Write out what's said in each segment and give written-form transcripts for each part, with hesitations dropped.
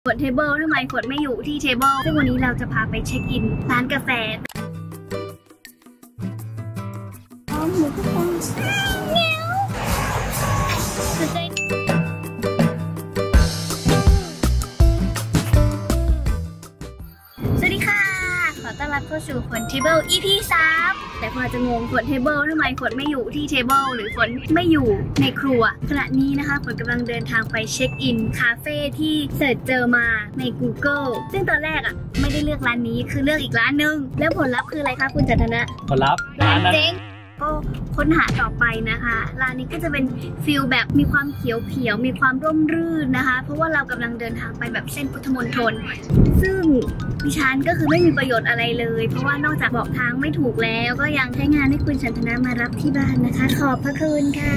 ฝนเทเบิลทำไมฝนไม่อยู่ที่เทเบิลซึ่งวันนี้เราจะพาไปเช็คอินร้านกาแฟหมูกระป๋องเงี้ยวสวัสดีค่ะขอต้อนรับเข้าสู่ฝนเทเบิล EP 3แต่พอจะงงฝนเทเบิลทำไมฝนไม่อยู่ที่เทเบิลหรือฝนไม่อยู่ในครัวขณะนี้นะคะฝนกำลังเดินทางไปเช็คอินคาเฟ่ที่เสิร์ชเจอมาใน Google ซึ่งตอนแรกไม่ได้เลือกร้านนี้คือเลือกอีกร้านนึงแล้วผลลัพธ์คืออะไรคะคุณจันทนะผลลัพธ์ร้านเจ๊งก็ค้นหาต่อไปนะคะร้านนี้ก็จะเป็นฟิลแบบมีความเขียวมีความร่มรื่นนะคะเพราะว่าเรากำลังเดินทางไปแบบเส้นพุทธมณฑลซึ่งดิฉันก็คือไม่มีประโยชน์อะไรเลยเพราะว่านอกจากบอกทางไม่ถูกแล้วก็ยังใช้งานให้คุณชันธนามารับที่บ้านนะคะขอบพระคุณค่ะ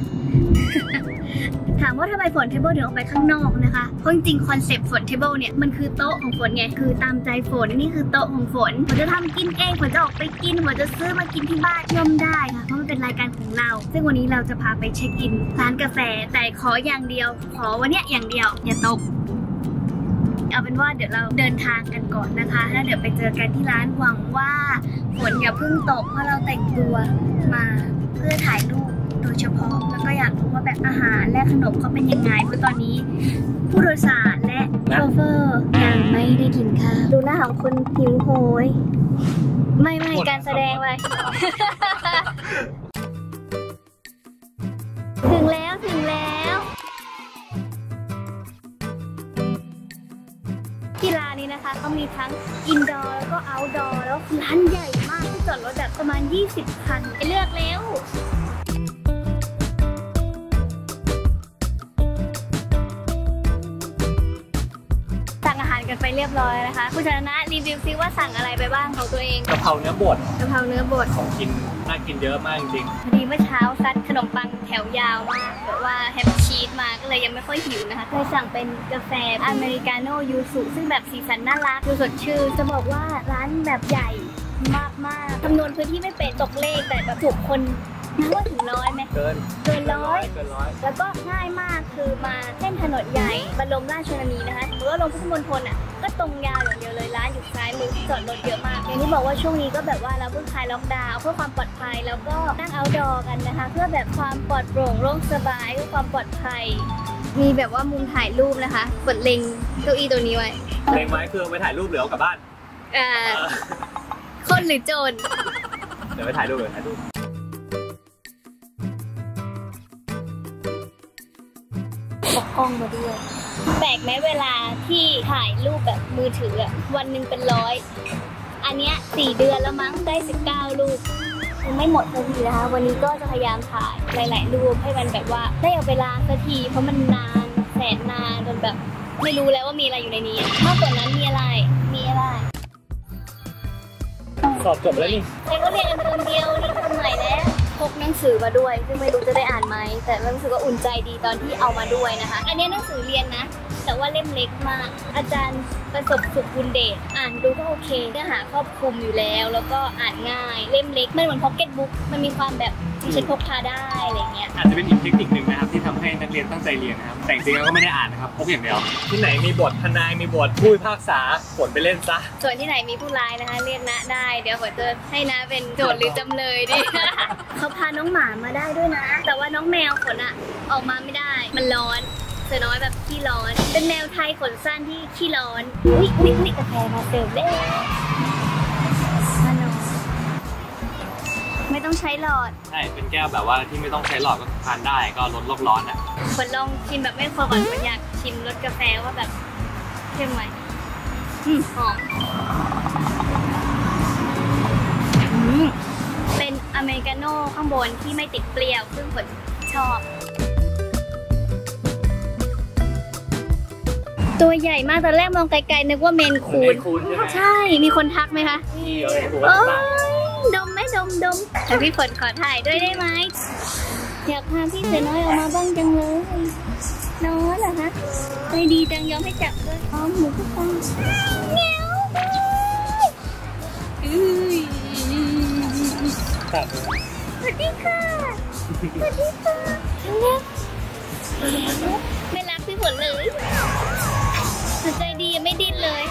ถามว่าทำไมฝนเทเบิลถึงออกไปข้างนอกนะคะเพราะจริงๆคอนเซ็ปต์ฝนเทเบิลเนี่ยมันคือโต๊ะของฝนไงคือตามใจฝนนี่คือโต๊ะของฝนจะทำกินเองฝนจะออกไปกินฝนจะซื้อมากินที่บ้านย่อมได้ค่ะเพราะมันเป็นรายการของเราซึ่งวันนี้เราจะพาไปเช็คอินร้านกาแฟแต่ขออย่างเดียวขอวันนี้อย่างเดียวอย่าตกเอาเป็นว่าเดี๋ยวเราเดินทางกันก่อนนะคะแล้วเดี๋ยวไปเจอกันที่ร้านหวังว่าฝนอย่าเพิ่งตกเพราะเราแต่งตัวมาเพื่อถ่ายรูปโดยเฉพาะแล้วก็อยากรู้ว่าแบบอาหารและขนมเขาเป็นยังไงเพราะตอนนี้ผู้โดยสารและโชเฟอร์ยังไม่ได้กินข้าวดูหน้าของคนหิวโหยไม่การแสดงไป ถึงแล้วที่ร้านนี้นะคะเขามีทั้งอินดอร์แล้วก็เอาท์ดอร์แล้วร้านใหญ่มากที่จอดรถแบบประมาณ20 คันไปเลือกแล้วสั่งอาหารกันไปเรียบร้อยนะคะคุณชนะรีวิวซิว่าสั่งอะไรไปบ้างของตัวเองกะเพราเนื้อบดของกินน่ากินเยอะมากจริงพอดีเมื่อเช้าซัดขนมปังแถวยาวมากแบบว่าแฮมชีสมาก็เลยยังไม่ค่อยหิวนะคะเลยสั่งเป็นกาแฟอเมริกาโน่ยูสุซึ่งแบบสีสันน่ารักดูสดชื่นจะบอกว่าร้านแบบใหญ่มากคำนวณพื้นที่ไม่เป็นตกเลขแต่แบบจุคนนับว่าถึง100ไหมเกินร้อยแล้วก็ง่ายมากคือมาเส้นถนนใหญ่บรมราชชนนีนะคะหรือว่าลงพุทธมณฑลก็ตรงยาวอย่างเดียวเลยร้านอยู่ซ้ายมือจอดรถเยอะมากอย่างที่บอกว่าช่วงนี้ก็แบบว่าเราเพิ่งคลายล็อกดาวน์เพื่อความปลอดภัยแล้วก็นั่งเอาท์ดอร์กันนะคะเพื่อแบบความปลอดโปร่งโล่งสบายเพื่อความปลอดภัยมีแบบว่ามุมถ่ายรูปนะคะกดเล็งเก้าอี้ตัวนี้ไว้เล็งไว้คือไปถ่ายรูปหรือเอากลับบ้านคนหรือโจรเดี๋ยวไปถ่ายรูปพกกล้องมาด้วยแปลกไหมเวลาที่ถ่ายรูปแบบมือถือวันหนึ่งเป็น100อันเนี้ย4 เดือนแล้วมั้งได้19 รูปยังไม่หมดสักทีนะคะวันนี้ก็จะพยายามถ่ายหลายๆรูปให้มันแบบว่าได้เอาเวลาสักทีเพราะมันนานแสนนานจนแบบไม่รู้แล้วว่ามีอะไรอยู่ในนี้มากกว่านั้นมีอะไรสอบจบแล้วนี่ก็เรียนกันเทอมเดียวนี่เทอมใหม่แล้วพกหนังสือมาด้วยซึ่งไม่รู้จะได้อ่านไหมแต่รู้สึกว่าอุ่นใจดีตอนที่เอามาด้วยนะคะอันนี้หนังสือเรียนนะแต่ว่าเล่มเล็กมากอาจารย์ประสบสุขบุญเดชอ่านดูก็โอเคเนื้อหาครอบคลุมอยู่แล้วก็อ่านง่ายเล่มเล็กไม่เหมือนพ็อกเก็ตบุ๊กมันมีความแบบที่ฉันพกพาได้อะไรเงี้ยอาจจะเป็นอีกเทคนิคหนึ่งนะครับที่ทำให้นักเรียนตั้งใจเรียนนะครับแต่จริงๆแล้วก็ไม่ได้อ่านนะครับพกอย่างเดียวที่ไหนมีบททนายมีบทผู้พิพากษาฝนไปเล่นซะส่วนที่ไหนมีผู้ร้ายนะคะเรียนนะได้เดี๋ยวฝนจะให้นะเป็นโจทย์หรือจำเลยดิ เขาพาน้องหมามาได้ด้วยนะแต่ว่าน้องแมวฝนออกมาไม่ได้มันร้อนเสือน้อยแบบขี้ร้อนเป็นแมวไทยขนสั้นที่ขี้ร้อนอุ๊ยกาแฟมาเสิร์ฟได้ไม่ต้องใช้หลอดใช่เป็นแก้วแบบว่าที่ไม่ต้องใช้หลอดก็ทานได้ก็ลดโลกร้อนฝนลองชิมแบบไม่พอก่อนฝนอยากชิมรสกาแฟว่าแบบเข้มไหมหอมเป็นอเมริกาโน่ข้างบนที่ไม่ติดเปรี้ยวซึ่งฝนชอบตัวใหญ่มากตอนแรกมองไกลๆนึกว่าเมนคูนใช่มีคนทักไหมคะดมไหมดมแต่พี่ฝนขอถ่ายด้วยได้ไหมอยากพาพี่เสือน้อยออกมาบ้างจังเลยน้อยเหรอคะใจดีจังยอมให้จับด้วยหมูกระป๋องเงี้ยวสวัสดีค่ะไม่รักพี่ฝนเลยสนใจยังไม่ดิ้นเลย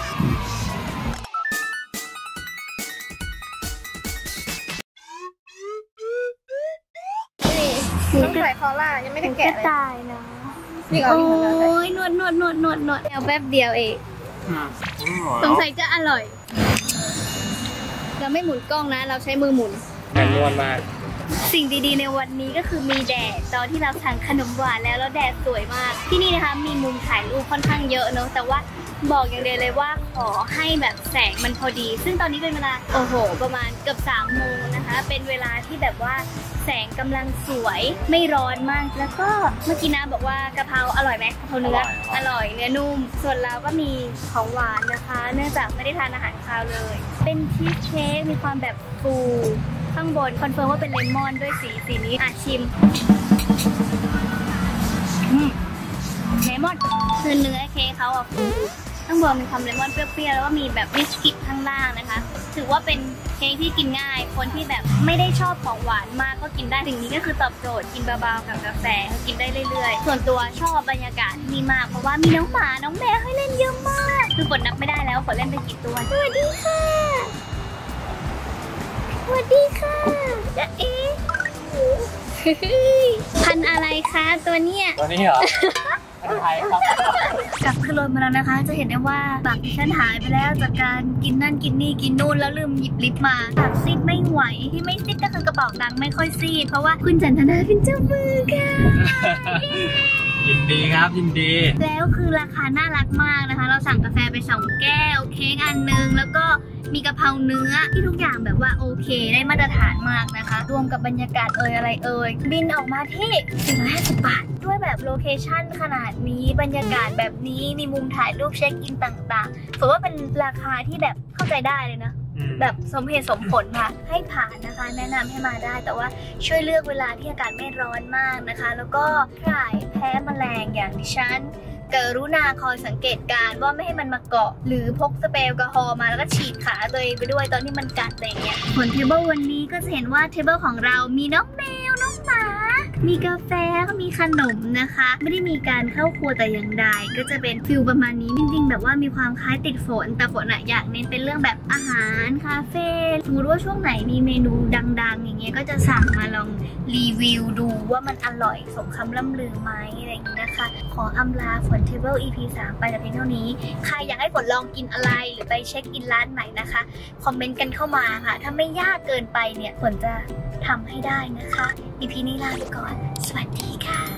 ต้องใส่คอล่ายังไม่ได้แกะเลยตายนะนี่โอ้เอายนวดเอาแป๊บเดียวเองสงสัยจะอร่อยเราไม่หมุนกล้องนะเราใช้มือหมุนแต่นวลมากสิ่งดีๆในวันนี้ก็คือมีแดดตอนที่เราสั่งขนมหวานแล้วแดดสวยมากที่นี่นะคะมีมุมถ่ายรูปค่อนข้างเยอะเนอะแต่ว่าบอกอย่างเดียวเลยว่าขอให้แบบแสงมันพอดีซึ่งตอนนี้เป็นเวลาประมาณเกือบ3 โมงนะคะเป็นเวลาที่แบบว่าแสงกำลังสวยไม่ร้อนมากแล้วก็เมื่อกี้น้าบอกว่ากะเพราอร่อยไหมกะเพราเนื้ออร่อยเนื้อนุ่มส่วนเราก็มีของหวานนะคะเนื่องจากไม่ได้ทานอาหารคาวเลยเป็นชีสเค้กมีความแบบฟูข้างบนคอนเฟิร์มว่าเป็นเลมอนด้วยสีนี้ชิมเลมอนคือเนื้อเค้กเขาฟูข้างบนมีความเลมอนเปรี้ยวๆแล้วก็มีแบบบิสกิตข้างล่างนะคะถือว่าเป็นเค้กที่กินง่ายคนที่แบบไม่ได้ชอบของหวานมากก็กินได้สิ่งนี้ก็คือตอบโจทย์กินเบาๆกับกาแฟกินได้เรื่อยๆส่วนตัวชอบบรรยากาศนี่มากเพราะว่ามีน้องหมาน้องแมวให้เล่นเยอะมากคือฝนนับไม่ได้แล้วฝนเล่นไปกี่ตัวสวัสดีค่ะสวัสดีค่ะจ๊ะเอ๊ะพันอะไรคะตัวเนี้ยตัวนี้เหรอ พันไทยครับกลับขึ้นรถมาแล้วนะคะ จะเห็นได้ว่าปากดิฉันหายไปแล้วจากการกินนั่นกินนี่กินนู่นแล้วลืมหยิบลิปมาปากซีดไม่ไหวที่ไม่ซีดก็คือกระเป๋าตังค์ไม่ค่อยซีดเพราะว่าคุณจันทนาเป็นเจ้ามือค่ะยินดีครับยินดีแล้วคือราคาน่ารักมากนะคะเราสั่งกาแฟไป2 แก้วเค้กอันนึงแล้วก็มีกะเพราเนื้อที่ทุกอย่างแบบว่าโอเคได้มาตรฐานมากนะคะรวมกับบรรยากาศอะไรบินออกมาที่450 บาทด้วยแบบโลเคชั่นขนาดนี้บรรยากาศแบบนี้มีมุมถ่ายรูปเช็คอินต่างๆถือว่าเป็นราคาที่แบบเข้าใจได้เลยนะแบบสมเหตุสมผลค่ะให้ผ่านนะคะแนะนำให้มาได้แต่ว่าช่วยเลือกเวลาที่อากาศไม่ร้อนมากนะคะแล้วก็ถ่ายแพ้แมลงอย่างดิฉันกรุณาคอยสังเกตการว่าไม่ให้มันมาเกาะหรือพกสเปรย์แอลกอฮอล์มาแล้วก็ฉีดขาตัวเองไปด้วยตอนที่มันกัดอะไรอย่างเงี้ยผลเทเบิลวันนี้ก็จะเห็นว่าเทเบิลของเรามีน้องแมวน้องหมามีกาแฟก็มีขนมนะคะไม่ได้มีการเข้าครัวแต่อย่างใดก็จะเป็นฟิลประมาณนี้จริงๆแบบว่ามีความคล้ายติดฝนแต่ฝนอะอยากเน้นเป็นเรื่องแบบอาหารคาเฟ่สมมติว่าช่วงไหนมีเมนูดังๆอย่างเงี้ยก็จะสั่งมาลองรีวิวดูว่ามันอร่อยสมคำล่ำลือไหมอะไรอย่างนี้นะคะขออำลาฝนเทเบิล EP 3 ไปแต่เพียงเท่านี้ใครอยากให้ฝนลองกินอะไรหรือไปเช็คอินร้านไหนนะคะคอมเมนต์กันเข้ามาค่ะถ้าไม่ยากเกินไปเนี่ยฝนจะทำให้ได้นะคะ EP นี้ลาไปก่อนสวัสดีค่ะ